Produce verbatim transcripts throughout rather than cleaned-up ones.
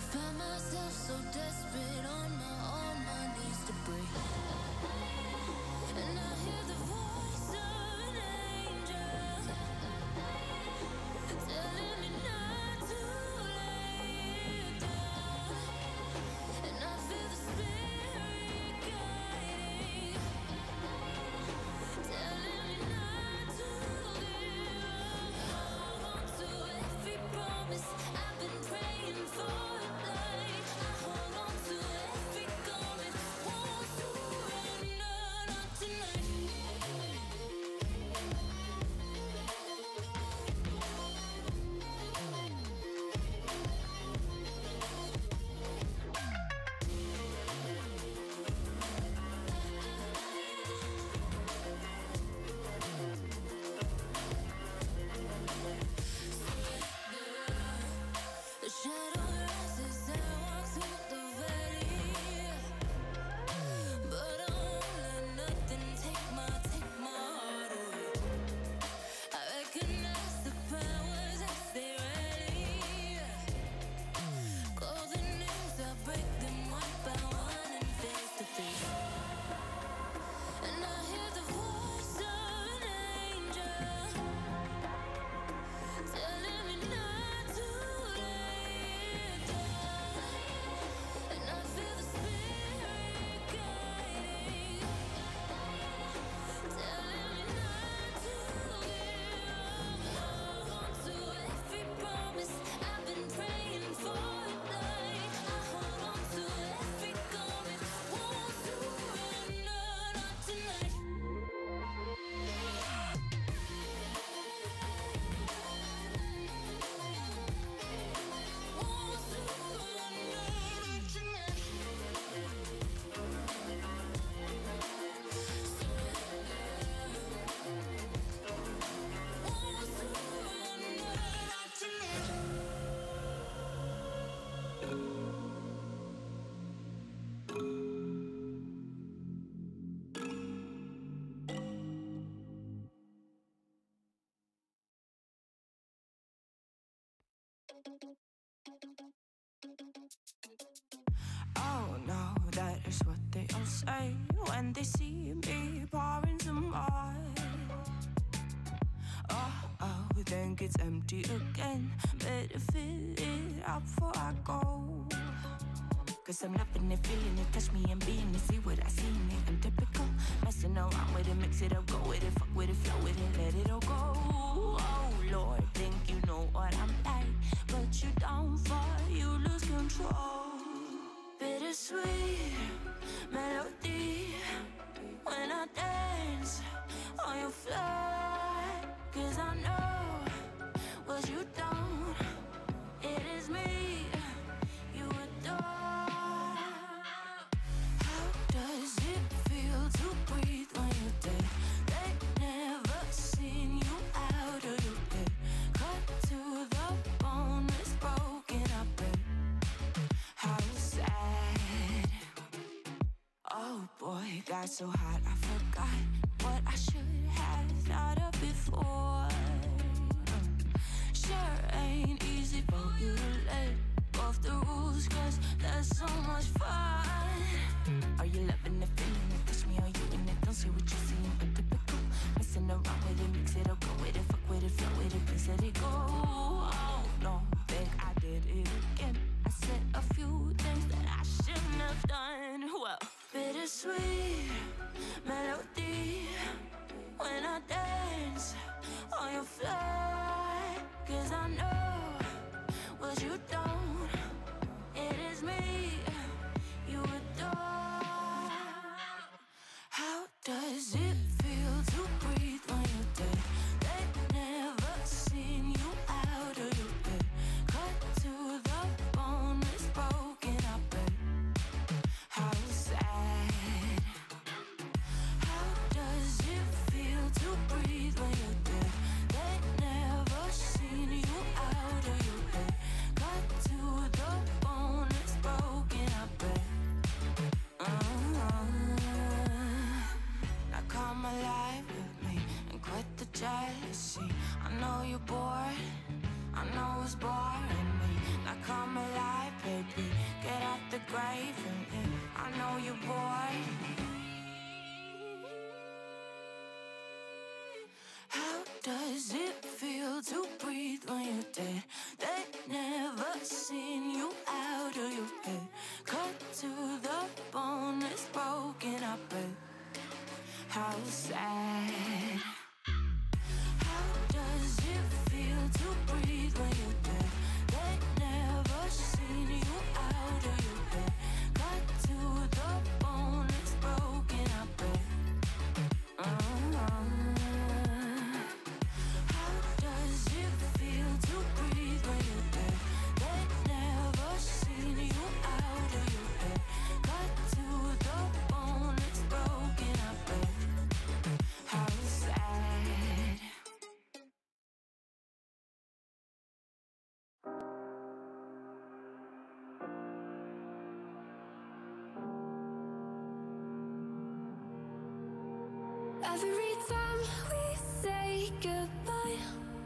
Find myself so desperate on my own, my knees to break. And I hear the voice of an angel telling me not to lay it down. And I feel the spirit guiding, telling me not to give up. Hold on to every promise I've been praying for. The shadow rises and I walk through the valley, but I won't let nothing take my, take my heart away. I recognize the powers as they rally. Golden names, I break them one by one and face to face. And I hear the voice of an angel telling me not to lay it down. And I feel the spirit guiding, telling me not to give up. Hold on to every promise I've been praying for tonight. I hold on to every garment, won't surrender, not tonight. Won't surrender, not tonight. Won't surrender, not tonight. Oh no, that is what they all say when they see me pouring some wine. Oh, oh, think it's empty again. Better fill it up before I go. Cause I'm loving it, feeling it, touch me and being it. See what I see in it, I'm typical. Messing around with it, mix it up, go with it, fuck with it, flow with it, let it all go. Oh Lord, think you know what I'm like, but you don't fall, you lose control. Bittersweet melody when I dance on your fly. Cause I know what you don't, it is me you adore. How does it feel to breathe when you're dead? They never seen you out of your bed. Cut to the bone, it's broken, I bet. How sad. Oh boy, got so hot I forgot what I should have thought of before. Sure ain't easy for you to let go of the rules, cause that's so much fun. Are you loving the feeling it? Touch me, are you in it? Don't say what you're seeing, but typical. Messing around with it, mix it up, go with it, fuck with it, flow with it, please let it go. Oh no, think I did it again. I said a few things that I shouldn't have done. Well, bittersweet melody when I dance on your fly. Cause I know what you don't, it is me you adore. How does it feel to breathe when you're dead? They never seen you out of your bed. Cut to the bone, it's broken, I bet. How sad. How does it feel to breathe when you're dead? They never seen you out of your bed. Cut to the bone, it's broken, I bet. Uh-huh. Now come alive with me and quit the jealousy. I know you're bored, I know it's boring me. Now come alive, baby, every time we say goodbye,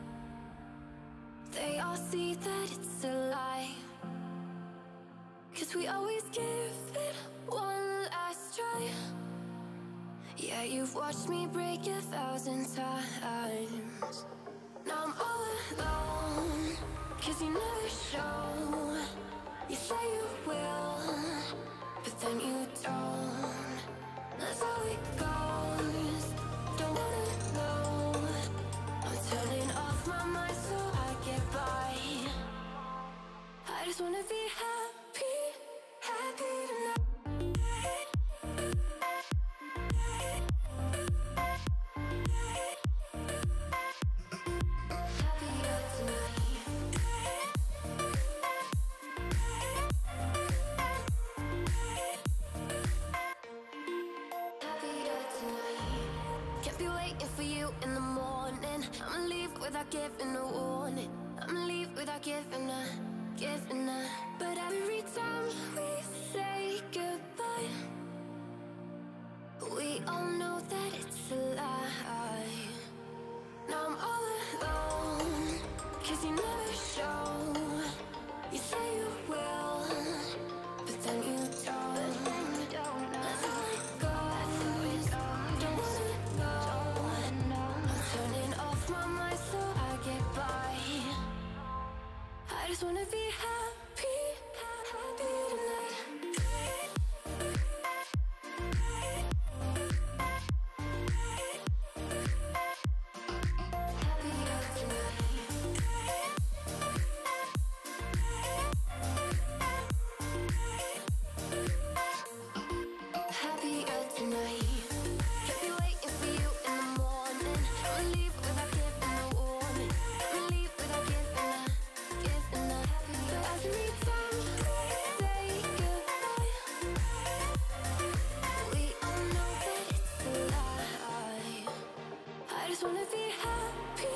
they all see that it's a lie. 'Cause we always give it one last try. Yeah, you've watched me break a thousand times. Now I'm all alone, 'cause you never show. You say you will, but then you don't. That's how it goes. Don't wanna know. I'm turning off my mind so I get by. I just wanna be happy, happy tonight. Happier tonight. Happier tonight. Can't be waiting for you in the morning. I'ma leave without giving a warning. I'ma leave without giving a, giving a. But every time we say goodbye, we all know that it's a lie. Now I'm all alone, 'cause you never show. You say you will, but then you don't. That's how it goes. Don't wanna know. I'm turning off my mind so I get by. I just wanna be happy, happy tonight. Happier tonight. Happier tonight. Can't be waiting for you in the morning. I'ma leave without giving a warning. I'ma leave without giving a, giving a. But every time we say goodbye, we all know that it's a lie. I just wanna be happy.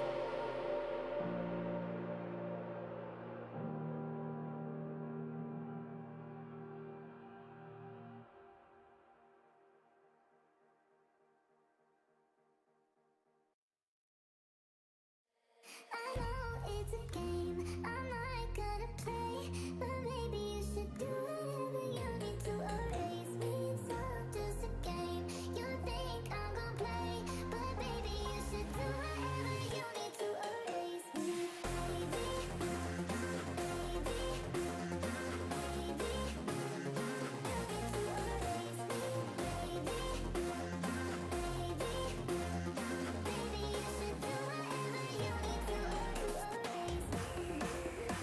I know it's a game, I'm not gonna play, but maybe you should do whatever you need to erase me. It's all just a game, you think I'm gonna play, but baby you should do whatever you need to erase me. Baby, baby, baby, baby, you need to erase me. Baby, baby, baby, you should do whatever you need to erase me.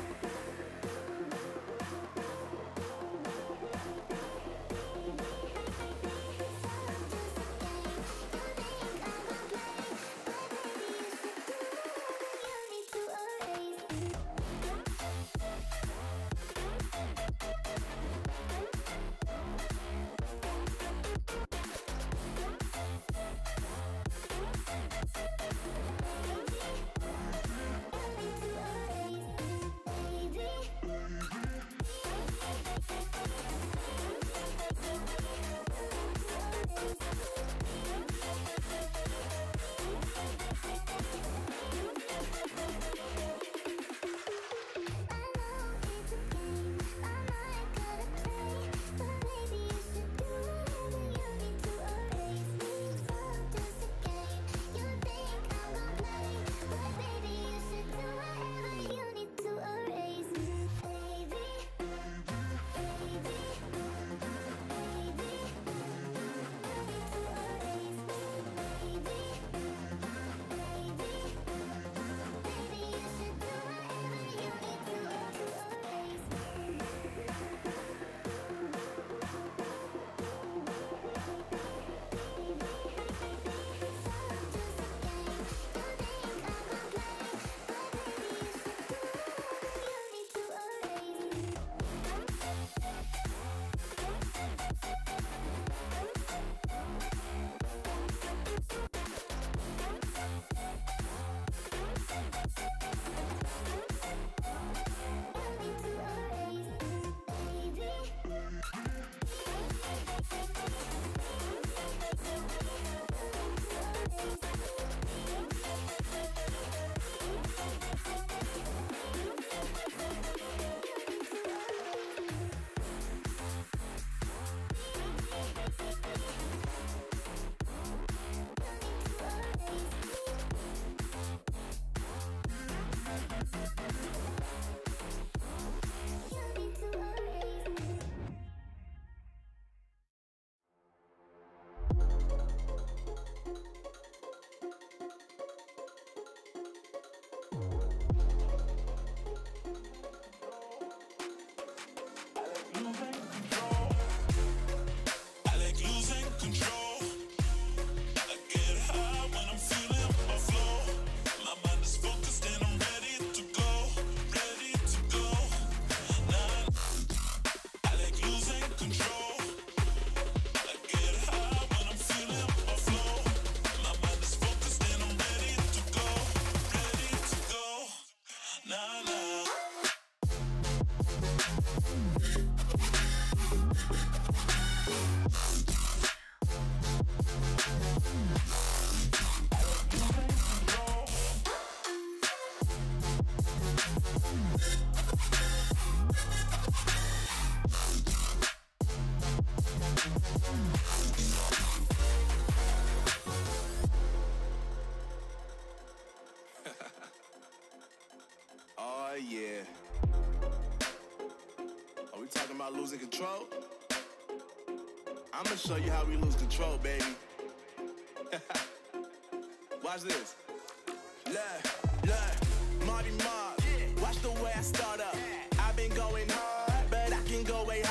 about losing control? I'ma show you how we lose control, baby. Watch this. Look, look, Marty Mark. Watch the way I start up. I've been going hard, but I can go way